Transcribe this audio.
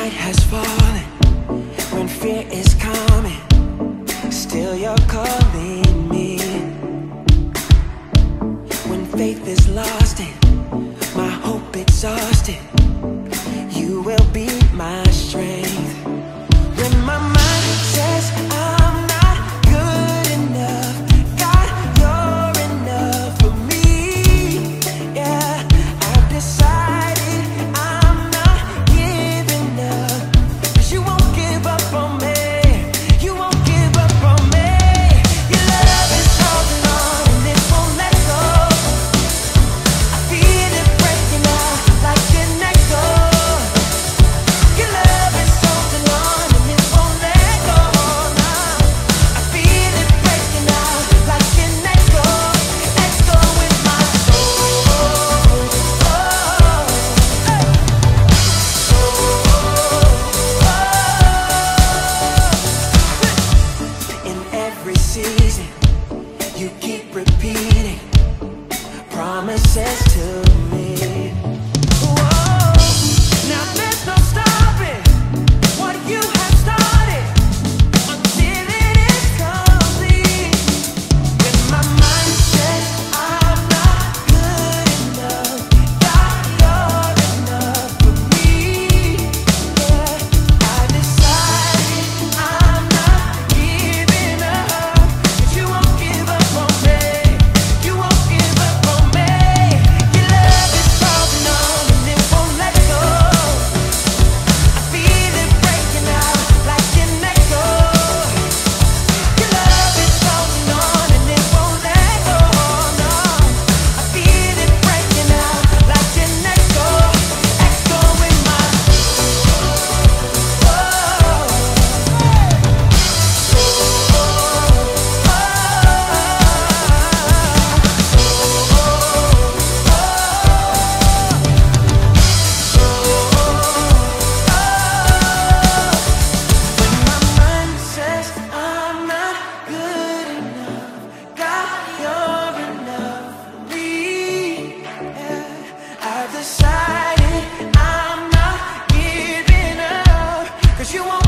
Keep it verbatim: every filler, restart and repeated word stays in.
night has fallen, when fear is coming, still you're calling me. When faith is lost and my hope exhausted, you will be my strength. When my mind says I'm not good enough, God, you're enough for me. Yeah, I've decided I'm not giving up, 'cause you won't give up on me. You won't give up on me. Your love is holding on and it won't let go. I feel it breaking out like an echo. Your love is holding on and it won't let go now. I feel it breaking out like an echo, echo in my soul. In every season, you keep repeating promises to me. Whoa. Now there's no stopping what you have started until it is complete. When my mind says I'm not good enough, God, you're enough for me. Yeah, I decided I'm not giving up, 'cause you won't give up on me. You won't give up on me. Your love is holding on and it won't let go. I feel it breaking out like an echo. Your love is holding on and it won't let go. No, I feel it breaking out like an echo, echo in my When my mind says I'm not good enough, God, you're enough for me. Yeah, I've decided I'm not giving up, 'cause you won't